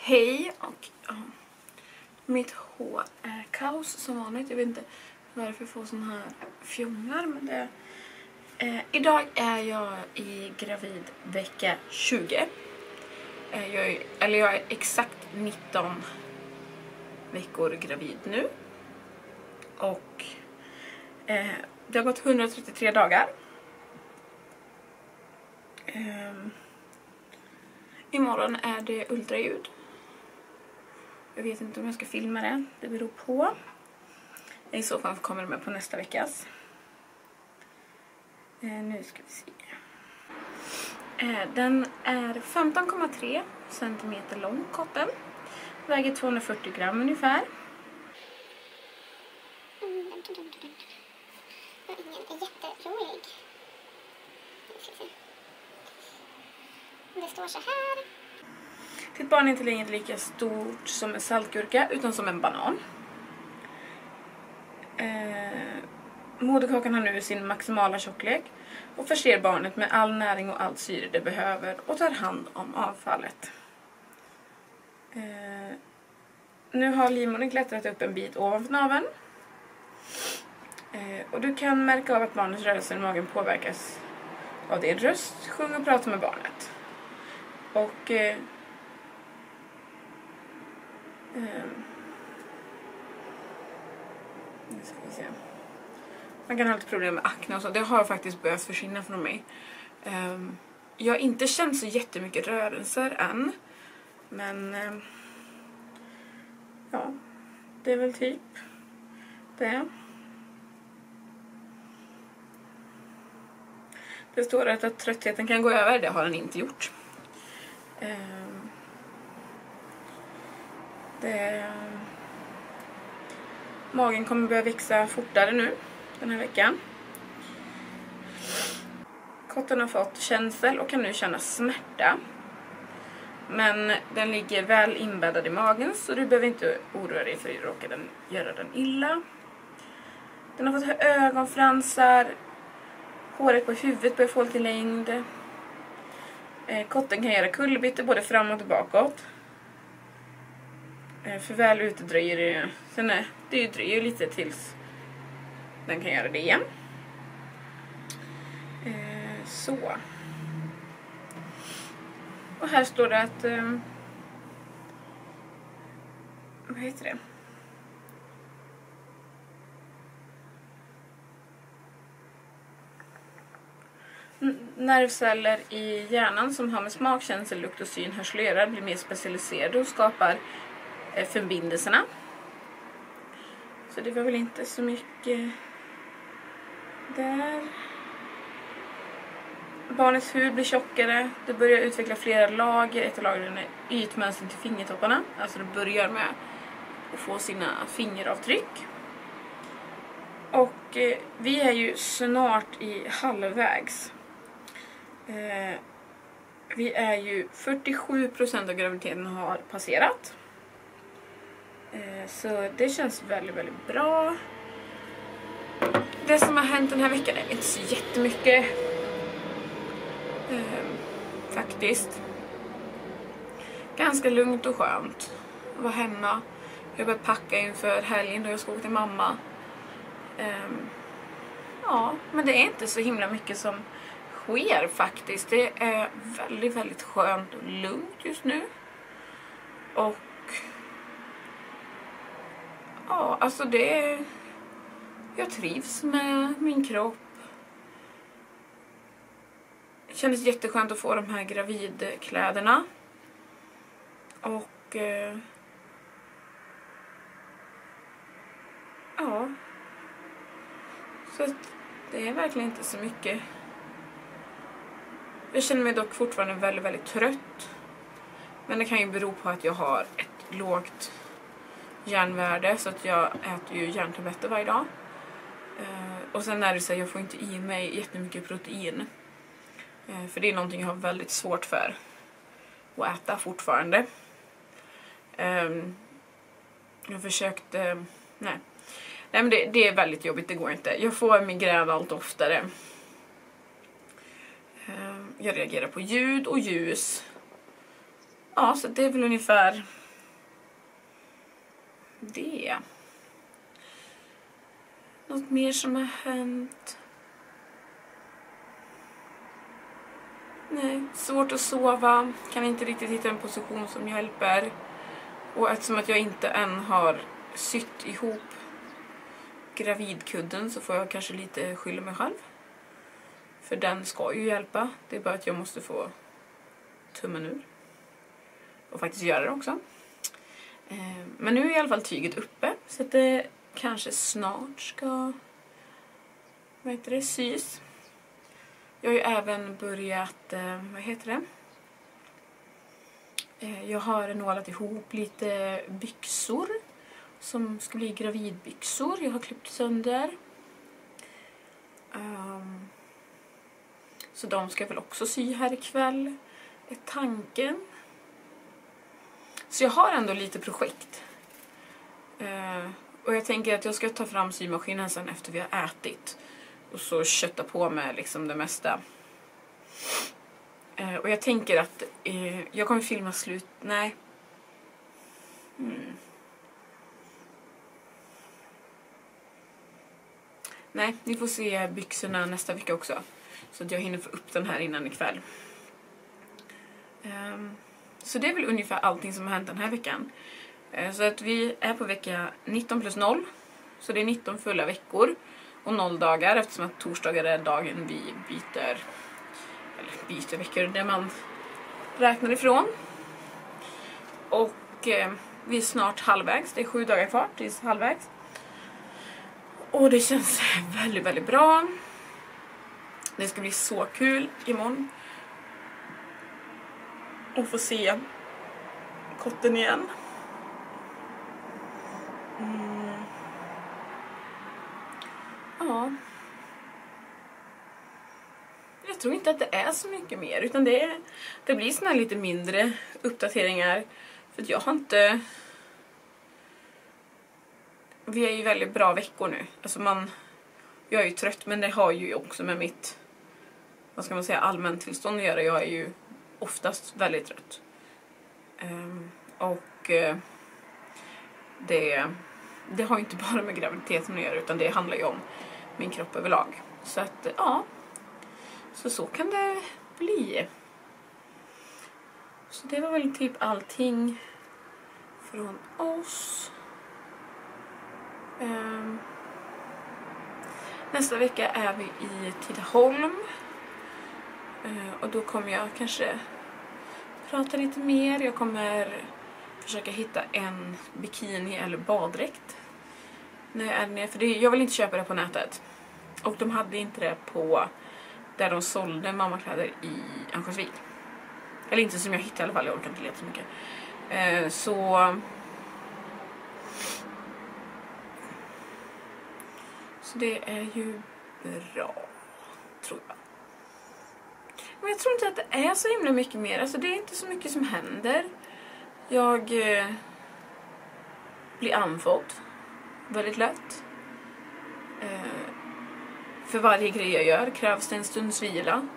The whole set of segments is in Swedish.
Hej, och mitt hår är kaos som vanligt. Jag vet inte varför jag får sån här fjungar, men det idag är jag i gravid vecka 20. Jag är exakt 19 veckor gravid nu. Och det har gått 133 dagar. Imorgon är det ultraljud. Jag vet inte om jag ska filma det. Det beror på. I så fall kommer det med på nästa veckas. Nu ska vi se. Den är 15,3 centimeter lång, koppen. Väger 240 gram ungefär. Ingen är jätterolig. Det står så här. Ditt barn är inte längre lika stort som en saltgurka utan som en banan. Moderkakan har nu sin maximala tjocklek och förser barnet med all näring och allt syre det behöver och tar hand om avfallet. Nu har livmodern klättrat upp en bit ovanför naveln. Och du kan märka av att barnets rörelser i magen påverkas av din röst. Sjung och prata med barnet. Och nu ska vi se. Man kan ha lite problem med akne och så. Det har faktiskt börjat försvinna från mig. Jag har inte känt så jättemycket rörelser än. Men ja, det är väl typ det. Det står att tröttheten kan gå över. Det har den inte gjort. Magen kommer börja växa fortare nu den här veckan. Kotten har fått känsel och kan nu känna smärta. Men den ligger väl inbäddad i magen, så du behöver inte oroa dig för att råka göra den illa. Den har fått ögonfransar. Håret på huvudet börjar få lite längd. Kotten kan göra kullerbyttor både framåt och bakåt. För väl ute dröjer det. Sen det dröjer lite tills den kan göra det igen. Så. Och här står det att vad heter det? Nervceller i hjärnan som har med smak, känsel, lukt och syn, hörsel och öra blir mer specialiserade och skapar förbindelserna. Så det var väl inte så mycket där. Barnets hud blir tjockare. Det börjar utveckla flera lager. Ett av lagren är ytmönster till fingertopparna. Alltså det börjar med att få sina fingeravtryck. Och vi är ju snart i halvvägs. Vi är ju 47% av graviditeten har passerat. Så det känns väldigt, väldigt bra. Det som har hänt den här veckan är inte så jättemycket. Faktiskt. Ganska lugnt och skönt att vara hemma. Jag har börjat packa inför helgen då jag ska åka till mamma. Ja, men det är inte så himla mycket som sker faktiskt. Det är väldigt, väldigt skönt och lugnt just nu. Och ja, alltså jag trivs med min kropp. Det kändes jätteskönt att få de här gravidkläderna. Och ja. Så det är verkligen inte så mycket. Jag känner mig dock fortfarande väldigt, väldigt trött. Men det kan ju bero på att jag har ett lågt järnvärde. Så att jag äter ju järntabletter varje dag. Och sen är det så att jag får inte i mig jättemycket protein. För det är någonting jag har väldigt svårt för att äta fortfarande. Jag försökte... Nej men det är väldigt jobbigt, det går inte. Jag får migrän allt oftare. Jag reagerar på ljud och ljus. Ja, så det är väl ungefär det. Något mer som har hänt? Nej, svårt att sova. Kan inte riktigt hitta en position som hjälper. Och eftersom att jag inte än har sytt ihop gravidkudden så får jag kanske lite skylla mig själv. För den ska ju hjälpa. Det är bara att jag måste få tummen ur. Och faktiskt göra det också. Men nu är i alla fall tyget uppe. Så att det kanske snart ska sys. Jag har ju även börjat, jag har nålat ihop lite byxor som ska bli gravidbyxor. Jag har klippt sönder. Så de ska jag väl också sy här ikväll. Är tanken. Så jag har ändå lite projekt. Och jag tänker att jag ska ta fram symaskinen sen efter vi har ätit. Och så kötta på med liksom det mesta. Och jag tänker att jag kommer filma slut. Nej. Nej, ni får se byxorna nästa vecka också. Så att jag hinner få upp den här innan ikväll. Så det är väl ungefär allting som har hänt den här veckan. Så att vi är på vecka 19 plus 0. Så det är 19 fulla veckor. Och 0 dagar eftersom att torsdagar är dagen vi byter veckor där man räknar ifrån. Och vi är snart halvvägs. Det är 7 dagar kvar tills halvvägs. Och det känns väldigt, väldigt bra. Det ska bli så kul imorgon. Och få se kotten igen. Ja. Jag tror inte att det är så mycket mer. Utan det blir såna här lite mindre uppdateringar. För att jag har inte... Vi är ju väldigt bra veckor nu. Alltså jag är ju trött, men det har ju också med mitt... Vad ska man säga? Allmänt tillstånd att göra. Jag är ju oftast väldigt trött. Det har ju inte bara med graviditeten att göra, utan det handlar ju om min kropp överlag. Så att, ja. Så kan det bli. Så det var väl typ allting från oss. Nästa vecka är vi i Tidaholm. Och då kommer jag kanske prata lite mer. Jag kommer försöka hitta en bikini eller baddräkt. För jag vill inte köpa det på nätet. Och de hade inte det på där de sålde mammakläder i Örnsköldsvik. Eller inte som jag hittade i alla fall. Jag orkar inte leta så mycket. Så det är ju bra, tror jag. Men jag tror inte att det är så himla mycket mer. Alltså det är inte så mycket som händer. Jag blir andfådd väldigt lätt. För varje grej jag gör krävs det en stunds vila.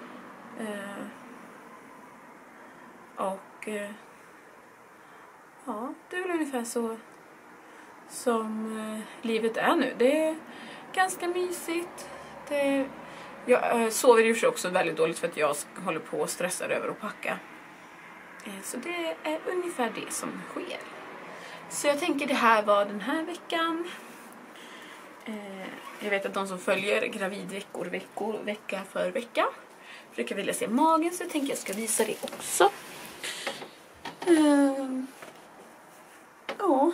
Ja, det är väl ungefär så som livet är nu. Det är ganska mysigt. Jag sover ju också väldigt dåligt för att jag håller på och stressar över att packa. Så det är ungefär det som sker. Så jag tänker det här var den här veckan. Jag vet att de som följer gravidveckor vecka för vecka brukar vilja se magen, så jag tänker jag ska visa det också. Ja.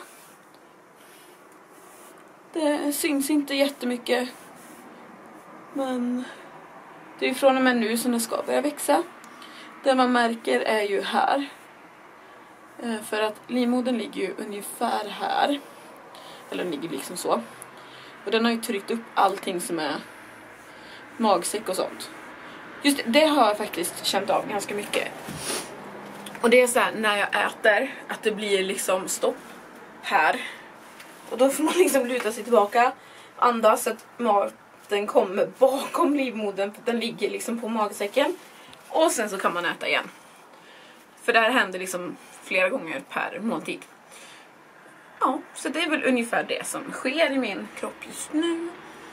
Det syns inte jättemycket. Men det är från och med nu som det ska börja växa. Det man märker är ju här. För att livmodern ligger ju ungefär här. Eller den ligger liksom så. Och den har ju tryckt upp allting som är magsäck och sånt. Just det har jag faktiskt känt av ganska mycket. Och det är så här, när jag äter, att det blir liksom stopp här. Och då får man liksom luta sig tillbaka, andas, så att maten kommer bakom livmodern, för den ligger liksom på magsäcken. Och sen så kan man äta igen. För det här händer liksom flera gånger per måltid. Ja, så det är väl ungefär det som sker i min kropp just nu.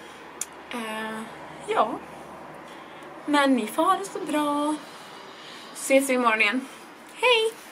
Ja. Men ni får ha det så bra. Ses vi imorgon igen. Hej!